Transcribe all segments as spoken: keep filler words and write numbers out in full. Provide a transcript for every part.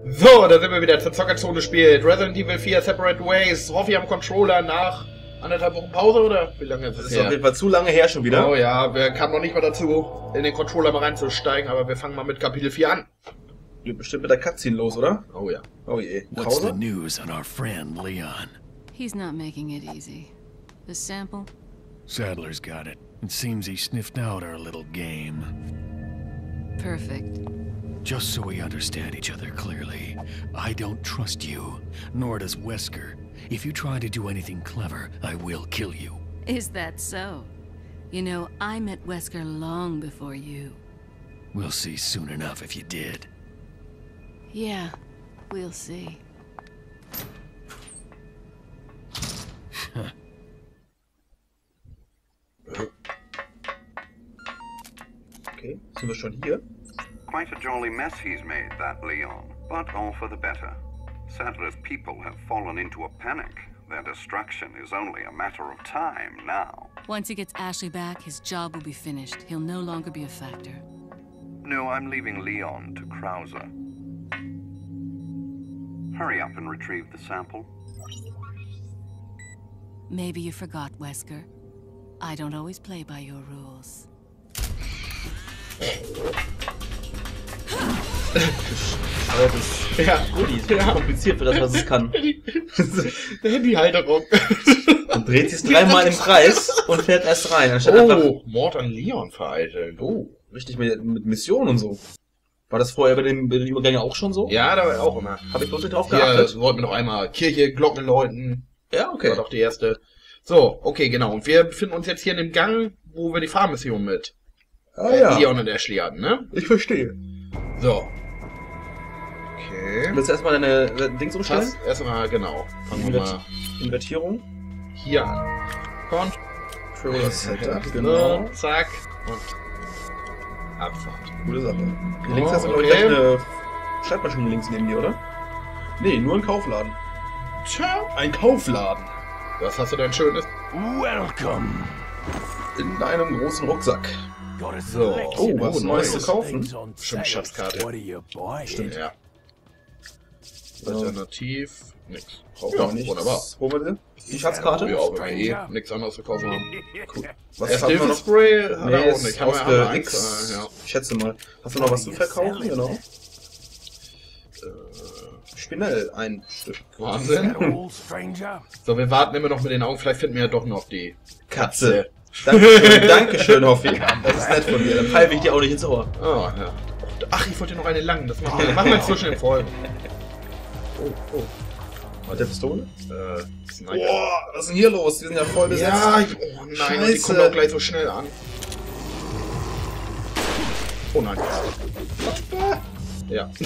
So, da sind wir wieder zur Zockerzone spielt. Resident Evil vier Separate Ways. Hoffi am Controller nach anderthalb Wochen Pause, oder? Wie lange ist es Das ist her? Auf jeden Fall zu lange her schon wieder. Oh ja, wir kamen noch nicht mal dazu, in den Controller mal reinzusteigen, aber wir fangen mal mit Kapitel vier an. Geht bestimmt mit der Cutscene los, oder? Oh ja. Oh je. What's the news on our friend Leon? He's not making it easy. The sample? Sadler's got it. It seems he sniffed out our little game. Perfect. Just so we understand each other clearly, I don't trust you, nor does Wesker. If you try to do anything clever, I will kill you. Is that so? You know, I met Wesker long before you. We'll see soon enough if you did. Yeah, we'll see. Okay, sind wir schon hier? Quite a jolly mess he's made, that Leon, but all for the better. Sadler's people have fallen into a panic. Their destruction is only a matter of time now. Once he gets Ashley back, his job will be finished. He'll no longer be a factor. No, I'm leaving Leon to Krauser. Hurry up and retrieve the sample. Maybe you forgot, Wesker. I don't always play by your rules. Aber das Ja, gut, die ist ja kompliziert für das, was es kann. Der Handyhalterung. Und dreht sich dreimal im Kreis und fährt erst rein. Anstatt einfach Oh, Mord an Leon vereiteln. Oh. richtig mit, mit Mission und so. War das vorher bei den, bei den Übergängen auch schon so? Ja, da war auch immer. Habe ich bloß nicht drauf Hier geachtet. wollten wir noch einmal Kirche, Glocken läuten. Ja, okay. War doch die erste. So, okay, genau. Und wir befinden uns jetzt hier in dem Gang, wo wir die Fahrmission mit Ah äh, ja, Leon und Ashley hatten, ne? ich verstehe. So. Okay. Willst du erstmal deine äh, Dings umstellen? Pass erstmal, genau. Fangen wir mal Invertierung. hier an. Controller Setup, Genau. genau. Zack. Und Abfahrt. Gute Sache. Oh, Links hast du, glaube ich, okay. gleich eine Schreibmaschine links neben dir, oder? Nee, nur ein Kaufladen. Tja. Ein Kaufladen. Was hast du denn Schönes? Welcome. In deinem großen Rucksack. Got a So. selection Oh, was of Neues zu nice kaufen? things on Stimmt, sale. Schatzkarte. What are you buying? Stimmt. Ja. Alternativ. Nix. Brauchen Ja, wir nichts. Wunderbar. Holen wir den? Die Schatzkarte? Ja, wenn wir eh nichts anderes zu kaufen haben. Cool. Was Erst haben wir noch? Hilfespray hat Nee, er auch ist nicht. Haben wir aus haben wir der eins, X. äh, ja. Ich schätze mal. Hast du noch was zu verkaufen? Genau. Schnell ein Stück. Wahnsinn. All, stranger. So, wir warten immer noch mit den Augen. Vielleicht finden wir ja doch noch die Katze. Dankeschön, Dankeschön, Hoffi. Das ist nett von dir. Dann pfeife ich dir auch nicht ins Ohr. Oh, ja. Ach, ich wollte noch eine lang. Das machen wir, machen wir zwischen den Folgen. Oh, oh. Hat der Pistole? Äh, Sniper. Boah, was ist denn hier los? Wir sind ja voll besetzt. Ja, ich, oh nein, und die Scheiße. kommen auch gleich so schnell an. Oh nein. Ja.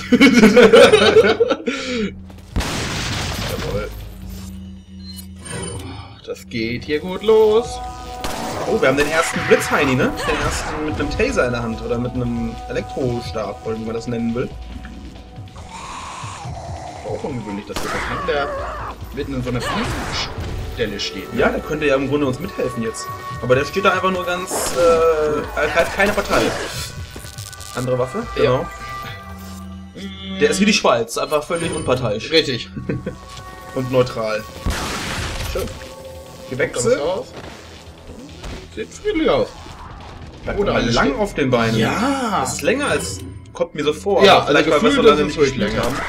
Jawohl. Das geht hier gut los. Oh, wir haben den ersten Blitzheini, ne? Den ersten mit einem Taser in der Hand oder mit einem Elektrostab, oder wie man das nennen will. Auch ungewöhnlich, dass wir das der mitten in so einer Stelle steht. Ne? Ja, der könnte ja im Grunde uns mithelfen jetzt. Aber der steht da einfach nur ganz, äh, er hat keine Partei. Andere Waffe? Genau. Der ist wie die Schweiz, einfach völlig unparteiisch. Richtig. Und neutral. Schön. Gewächse. Sieht aus. Sieht friedlich aus. Bleibt Oder mal alles lang steht- auf den Beinen. Ja. Das ist länger als, kommt mir so vor. Ja, aber vielleicht also weil wir so gefühlt lange ist nicht es wirklich gespielt länger. haben.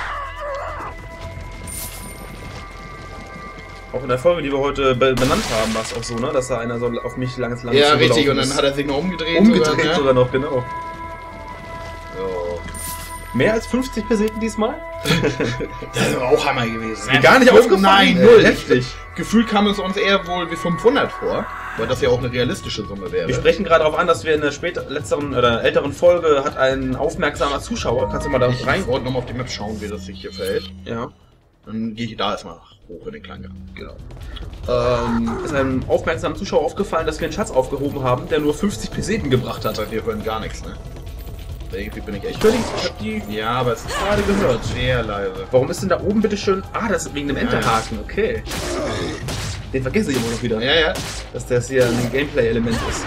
Auch in der Folge, die wir heute be benannt haben, war es auch so, ne? Dass da einer so auf mich langes langes Ja, richtig. Und zugelaufen dann ist. hat er sich noch umgedreht. umgedreht sogar, ne? sogar noch, genau. So. Mehr als fünfzig Peseten diesmal? Das ist aber auch Hammer gewesen. Mir gar nicht aufgefallen. Nein, ey. null. Heftig. Gefühlt kam es uns eher wohl wie fünfhundert vor, weil das ja auch eine realistische Summe wäre. Wir sprechen gerade darauf an, dass wir in der später, letzteren oder älteren Folge hat ein aufmerksamer Zuschauer, kannst du mal da Ich rein? wollte nochmal auf die Map schauen, wie das sich hier verhält. Ja. Dann gehe ich da erstmal hoch in den Kleingang. Genau. Ähm, ist einem aufmerksamen Zuschauer aufgefallen, dass wir einen Schatz aufgehoben haben, der nur fünfzig Peseten gebracht hat. Wir hören gar nichts, ne? Irgendwie bin ich echt... Ich höre die, ich hab die Ja, aber es ist gerade gehört. sehr leise. Warum ist denn da oben bitte schön... Ah, das ist wegen dem Enterhaken, okay. Den vergesse ich immer noch wieder. Ja, ja. Dass das hier ein Gameplay-Element ist.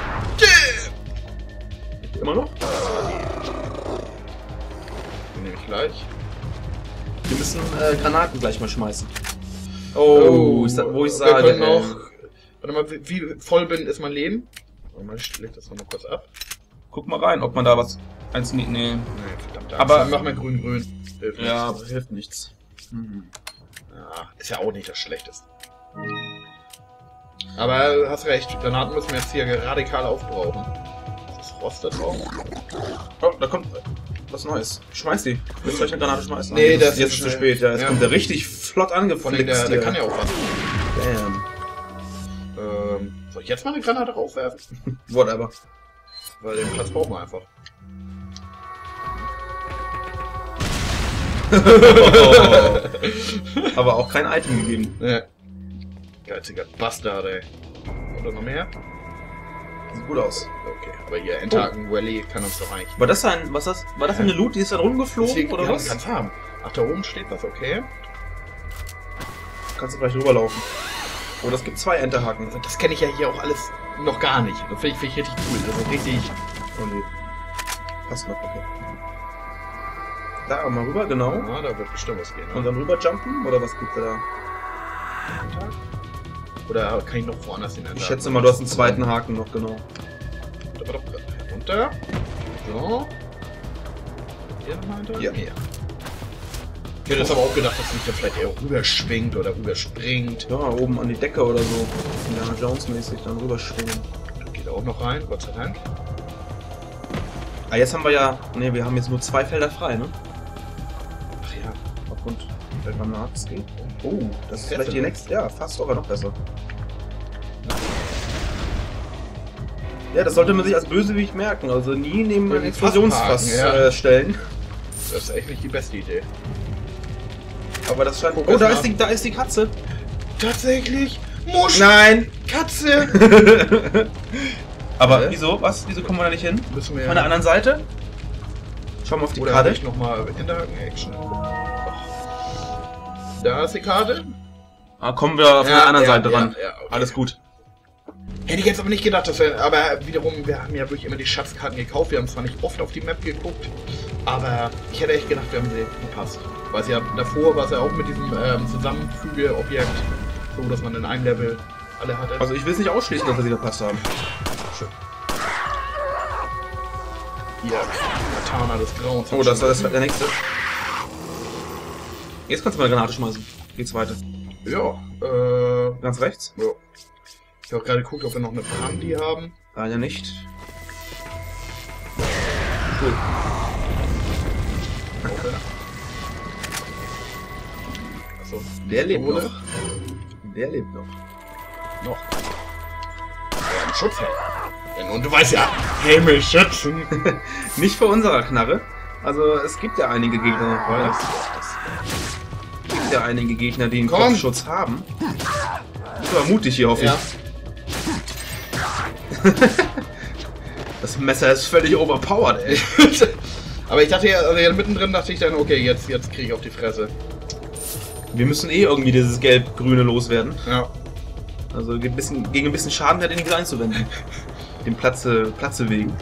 Immer noch? Den nehme ich gleich. Wir müssen äh, Granaten gleich mal schmeißen. Oh, Oh, ich sa wo ich wir sage... können äh, auch, warte mal, wie, wie voll bin ist mein Leben? Warte mal, ich leg das nochmal kurz ab. guck mal rein, ob man da was... Eins, nee, nee. Nee, verdammt. Aber- Dann machen wir grün-grün. Hilft Ja, nichts. hilft nichts. Mhm. Ja, ist ja auch nicht das Schlechteste. Aber hast recht, Granaten müssen wir jetzt hier radikal aufbrauchen. Ist das Rost da drauf? Oh, da kommt was Neues. Schmeiß die. Willst du euch eine Granate schmeißen? Nee, Nein, das jetzt ist ist zu schnell. spät. Ja, jetzt Ja. kommt der richtig flott Von dem, angeflickt. der, der hier. kann ja auch was. Damn. Ähm, soll ich jetzt mal eine Granate raufwerfen? Whatever. Weil den Platz brauchen wir einfach. Aber auch kein Item gegeben. Ja. Geiziger Bastard, ey. Oder noch mehr? Sieht gut aus. Okay, aber hier Endhaken Valley kann uns doch eigentlich. War das ein, was das? War das eine Loot, die ist da rumgeflogen Deswegen, oder ja, was? kannst haben. Ach, da oben steht was, okay. Kannst du vielleicht rüberlaufen. Oh, das gibt zwei Enterhaken. Das kenne ich ja hier auch alles noch gar nicht. Das finde ich, find ich richtig cool. Das ist richtig. Oh nee. Passt noch, okay. Da mal rüber, genau. Ja, da wird bestimmt was gehen. Und Ne? dann rüber jumpen? Oder was gibt's da? Oder kann ich noch woanders hin? Ich schätze mal, du hast einen zweiten Haken noch, genau. Runter. So. Hier nochmal hinter? Ja. Hier. Ich hätte jetzt aber auch gedacht, dass sich da vielleicht eher rüberschwingt oder rüberspringt. Ja, oben an die Decke oder so. Indiana Jones mäßig dann rüberschwingen. Da geht auch noch rein, Gott sei Dank. Ah, jetzt haben wir ja... Ne, wir haben jetzt nur zwei Felder frei, ne? Ach ja. Aufgrund der Granaten. Oh, das ist Fährst vielleicht du die denn? nächste... Ja, fast sogar noch besser. Ja, das sollte man sich als Bösewicht merken. Also nie neben Ja, ein den Explosionsfass Fasshaken, ja. äh, stellen. Das ist echt nicht die beste Idee. Aber das scheint... Guck Oh, erst da mal. ist, die, da ist die Katze. Tatsächlich? Musch! Nein! Katze! Aber Hä? wieso? Was? Wieso kommen wir da nicht hin? Müssen wir Von der anderen Seite? Schau mal auf die Oder Karte. habe ich nochmal Hinterhaken-Action? Da ist die Karte. Ah, kommen wir von der anderen ja, Seite ja, ran. ja, okay. Alles gut. Hätte ich jetzt aber nicht gedacht, dass wir. Aber wiederum, wir haben ja wirklich immer die Schatzkarten gekauft. Wir haben zwar nicht oft auf die Map geguckt, aber ich hätte echt gedacht, wir haben sie gepasst. Weil es ja davor war es ja auch mit diesem ähm, Zusammenfügeobjekt, so dass man in einem Level alle hatte. Also ich will es nicht ausschließen, dass wir sie verpasst haben. Schön. Hier, Katana des Grauens. Oh, das war das der nächste. Jetzt kannst du mal eine Granate schmeißen. Geht's weiter. Ja, äh. Ganz rechts? Ja. Ich habe auch gerade geguckt, ob wir noch eine Brandi haben. Leider nicht. Cool. Okay. Achso, Der lebt Pistole. noch. Der lebt noch. Noch. Ja, ein Schutzhelm. Denn, und du weißt ja, Helme schützen. Nicht vor unserer Knarre. Also es gibt ja einige Gegner noch. Was? Es gibt ja einige Gegner, die einen Komm. Kopfschutz haben. Das ist aber mutig hier, hoffe ich. Ja. Das Messer ist völlig overpowered, ey. Aber ich dachte ja, also ja, mittendrin dachte ich dann, okay, jetzt, jetzt kriege ich auf die Fresse. Wir müssen eh irgendwie dieses Gelb-Grüne loswerden. Ja. Also gegen ein bisschen, gegen ein bisschen Schaden hat er nichts einzuwenden. Dem Platze, Platze wegen.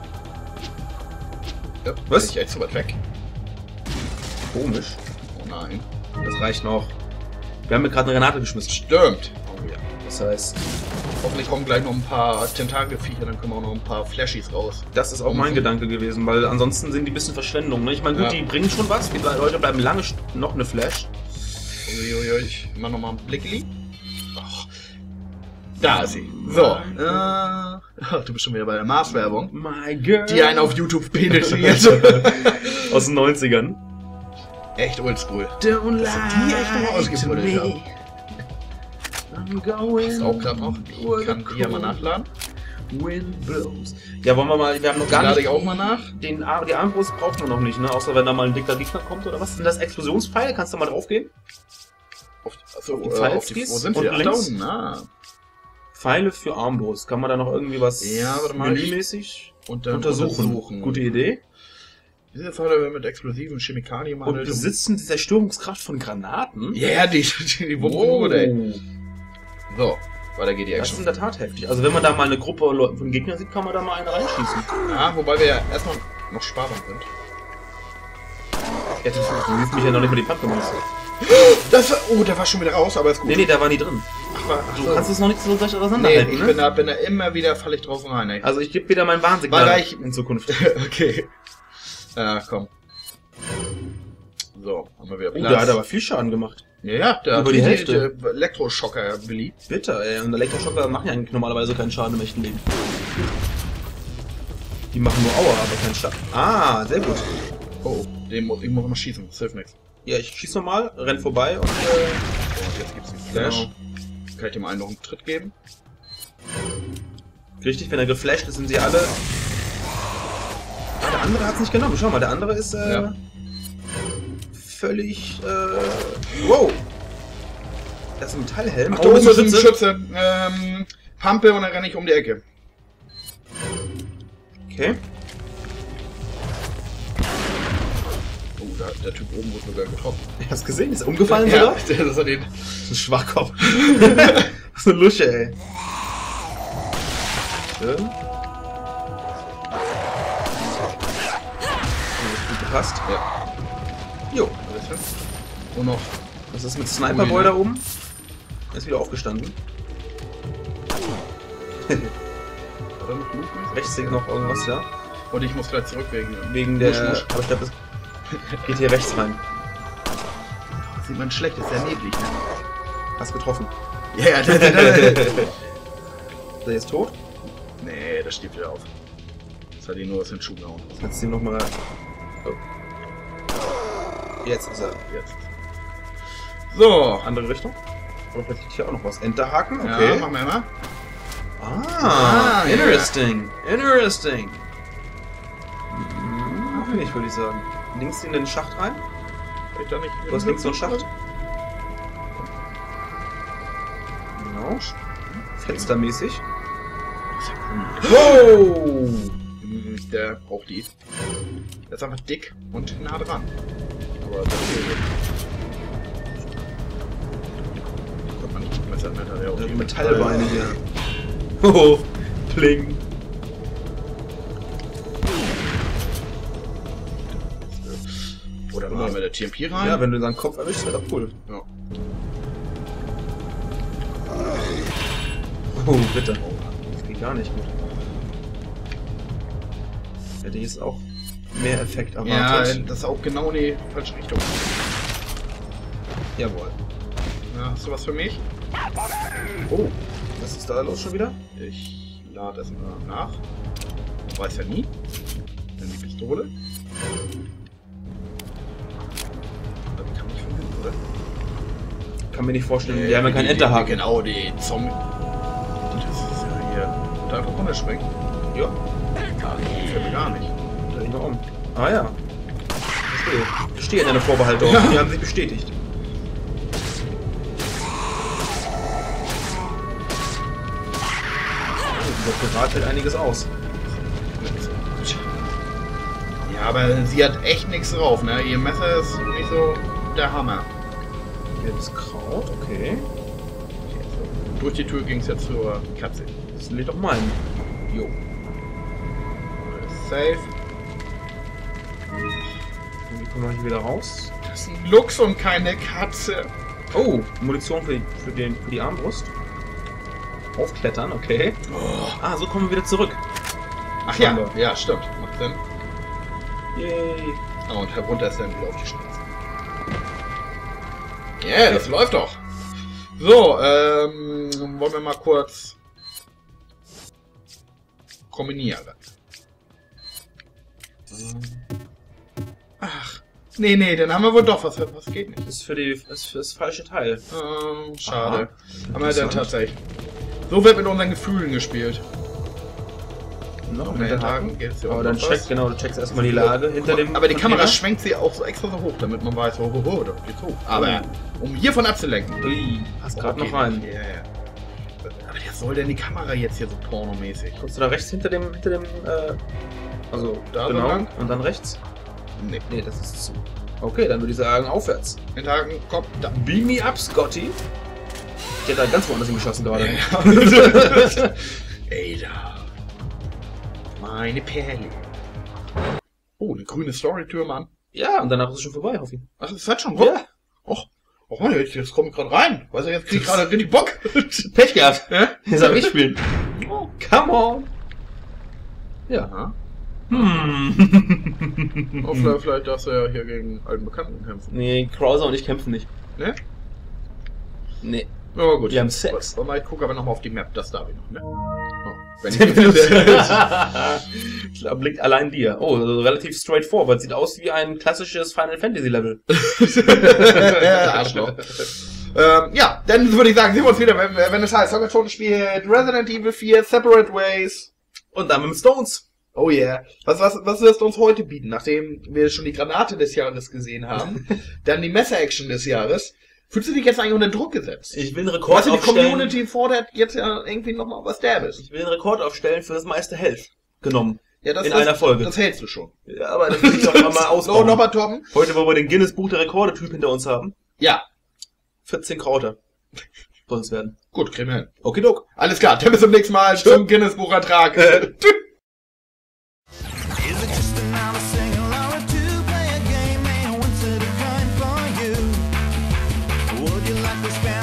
ja Was? Bin ich echt so weit weg? Komisch. Oh nein. Das reicht noch. Wir haben mir gerade eine Granate geschmissen. Stimmt. Oh ja. Das heißt, Hoffentlich kommen gleich noch ein paar Tentakelviecher, dann können wir auch noch ein paar Flashies raus. das ist auch mein Mhm. Gedanke gewesen, weil ansonsten sind die ein bisschen Verschwendung. Ne? Ich meine, gut, Ja. die bringen schon was. Die Leute bleiben lange st- noch eine Flash. Uiuiui, ich mach nochmal einen Blickli. Och. Da ist sie. So. Äh, ach, du bist schon wieder bei der Mars-Werbung. My girl. Die einen auf YouTube penetriert. Aus den neunzigern. Echt oldschool. Don't Das sind die echt noch ausgebuddelt haben. I'm going. Ist auch gerade noch. Ich kann die ja mal nachladen. Wind blows. Ja, wollen wir mal, wir haben noch Die gar lade nicht... ich auch mal nach. Den Ar die Armbrust braucht man noch nicht, ne? Außer wenn da mal ein dicker Gegner kommt oder was? Sind das Explosionspfeile? Kannst du mal draufgehen? Auf, achso, die äh, Pfeile auf die, gehst wo sind und wir? Ach, da links? unten, ah. Pfeile für Armbrust. Kann man da noch irgendwie was Ja, warte mal, menümäßig Und dann untersuchen? untersuchen. Gute Idee. Diese Pfeile werden mit explosiven Chemikalien Und behandelt. besitzen die Zerstörungskraft von Granaten? Ja, yeah, die, die, die wumpen Oh. gut, ey. So, weiter geht die Das ist in Action. der Tat heftig. Also wenn man da mal eine Gruppe Leute von Gegnern sieht, kann man da mal einen reinschießen. Ja, wobei wir ja erstmal noch sparsam sind. Ja, du siehst mich ja noch nicht mal die Pumpkin-Monster. Das war, oh, der war schon wieder raus, aber ist gut. Nee, nee, da war nie drin. Ach, war, ach Du so. kannst es noch nicht so gleich Nee, auseinanderhalten, ich ne? bin da, bin da immer wieder, falle ich draußen rein, ey. Also ich gebe wieder mein Warnsignal Weil ich- in Zukunft. Okay. Ja, komm. So, haben wir wieder Oh, Platz. der hat aber viel Schaden gemacht. Ja, ja, der Über hat die die Hälfte. äh, Elektroschocker beliebt. Bitter, ey. Und Elektroschocker machen ja eigentlich normalerweise keinen Schaden im echten Leben. Die machen nur Aua, aber keinen Schaden. Ah, sehr gut. Oh, den muss, ich muss mal schießen, das hilft nichts. Ja, ich schieß nochmal, renn vorbei und... Äh, Und jetzt gibt's den Flash. Genau. Kann ich dem einen noch einen Tritt geben? richtig, wenn er geflasht ist, sind sie alle... Ah, der andere hat's nicht genommen. Schau mal, der andere ist äh, Ja. völlig... Äh, wow! Das ist ein Metallhelm. Ach, da oben ist ein Schütze. Ähm, Pampe und dann renne ich um die Ecke. Okay. Oh, da, der Typ oben wurde sogar getroffen. Hast du gesehen? Ist er umgefallen Ja, sogar? das ist er den. Das ist ein Schwachkopf. Das ist eine Lusche, ey. Schön. Das gut gepasst. Ja. Jo. Und noch. Was ist mit Sniper Boy Ui, ne? da oben? Er ist wieder aufgestanden. Rechts liegt noch irgendwas da. Und ich muss gleich zurück wegen. Wegen der... Musch, musch. Aber ich glaube, das geht hier rechts rein. Sieht man schlecht, ist sehr neblig. Ne? Hast getroffen. Ja, ja, da, da, da, da. Ist er jetzt tot? Nee, das steht wieder auf. Das hat ihn nur aus den Schuh gehauen. Jetzt ihm nochmal... Oh. Jetzt ist er. Jetzt. So. Andere Richtung? Oder vielleicht liegt hier auch noch was. Enterhaken? Ja, Okay. machen wir mal. Ah, Ah, ja. interesting. Interesting. Hm, finde ich, würde ich sagen. Links in den Schacht rein. Hab ich da nicht Du hast links so einen Schacht. Genau. Fenstermäßig. Wow! Hm, Der braucht die. Der ist einfach dick und nah dran. Aber das hier. Kommt man nicht mit Messer, der auch Die die Metallbeine hier. Oh, pling. Oder mal mit der T M P rein. Ja, wenn du seinen Kopf erwischst, wäre doch cool. Ja. Oh, bitte. Das geht gar nicht gut. Hätte ich jetzt auch mehr Effekt Ja, erwartet. das ist auch genau in die falsche Richtung. Jawohl. Ja, hast du was für mich? Oh, was ist da los schon wieder? Ich lade es mal nach. Man weiß ja nie. Dann die Pistole. Das kann nicht von hinten, oder? Kann mir nicht vorstellen, wir haben ja keinen Enterhaken. Genau, die Zombie. Das ist ja hier. Und da einfach runterspringen. Ja, Das fällt mir gar nicht. dreh ich mal um. Ah ja. Verstehe. Verstehe in deiner Vorbehaltung. Ja. Die haben sich bestätigt. Der Pirat hält einiges aus. Ja, aber sie hat echt nichts drauf, ne? Ihr Messer ist nicht so der Hammer. Gelbes Kraut, okay. Durch die Tür ging es jetzt zur Katze. Das lädt doch meinen. Jo. Safe. Und wie kommen wir hier wieder raus? Das ist ein Luchs und keine Katze. Oh, Munition für die, für den, für die Armbrust. Aufklettern, okay. Ah, so kommen wir wieder zurück. Ach ja, Scheinbar. ja, stimmt. Macht Sinn. Yay. Ah, und herunter ist dann wieder auf die Straße. Ja, yeah, das läuft doch. So, ähm, wollen wir mal kurz kombinieren. Ach, nee, nee, dann haben wir wohl doch was. Was geht nicht. Das ist für, die, das ist für das falsche Teil. Ähm, schade. Aha. Haben wir dann Interessant. tatsächlich. So wird mit unseren Gefühlen gespielt. Noch Noch ein mehr Enterhaken. Haken, geht's hier Aber auch dann noch was? check, genau, du checkst erstmal die Lage hinter dem. Aber die Kamera Container. schwenkt sie auch so extra so hoch, damit man weiß, oh, oh, oh, da geht's hoch. Aber um hiervon abzulenken. Ui, passt gerade Okay. noch rein. Ja, ja. Aber der soll denn die Kamera jetzt hier so pornomäßig? Kommst du da rechts hinter dem, hinter dem, äh, also, Da so genau, lang? und dann rechts? Nee. Nee, das ist zu. Okay, dann würde ich sagen, aufwärts. Hinterhaken, komm, da. Beam me up, Scotty. Ich hätte da ganz woanders hingeschossen gerade. Ey, da. Meine Perle. Oh, eine grüne Story-Tür, Mann. Ja, und danach ist es schon vorbei, hoffe ich. Ach, das ist halt schon rum? Ja. Och, oh Mann, jetzt, jetzt komme ich gerade rein. Weißt du, jetzt krieg ich gerade richtig Bock. Pech gehabt. Ja? Jetzt soll ich spielen. Oh. Come on. Ja. Aha. Hm. Oh, vielleicht, vielleicht darfst du ja hier gegen einen Bekannten kämpfen. Nee, Krauser und ich kämpfen nicht. Ne? Nee. Oh, gut. Wir haben Sex. Warte mal, ich gucke aber nochmal auf die Map. Das darf ich noch, ne? Oh, wenn ich Da blickt allein dir. Oh, also relativ straightforward. Sieht aus wie ein klassisches Final Fantasy Level. Arschloch. ähm, ja, dann würde ich sagen, sehen wir uns wieder, wenn, wenn es heißt, Soccerton spielt Resident Evil vier, Separate Ways. Und dann mit dem Stones. Oh yeah. Was, was, was wirst du uns heute bieten, nachdem wir schon die Granate des Jahres gesehen haben? Dann die Messer-Action des Jahres. Fühlst du dich jetzt eigentlich unter Druck gesetzt? Ich will einen Rekord Weißt du, die aufstellen. Community fordert jetzt ja irgendwie nochmal was Derbes. Ich will einen Rekord aufstellen für das meiste Health genommen. Ja, das in ist, einer Folge. Das hältst du schon. Ja, aber das will ich doch mal So, ausbauen. nochmal toppen. Heute, wo wir den Guinness-Buch der Rekorde-Typ hinter uns haben. Ja. vierzehn Krauter. Soll es werden. Gut, kriegen wir hin. Okidok. Alles klar, dann bis zum nächsten Mal zum Guinness-Buchertrag. Tschüss. Is it just another single or a two-player game? And what's it a kind for you? Would you like to spend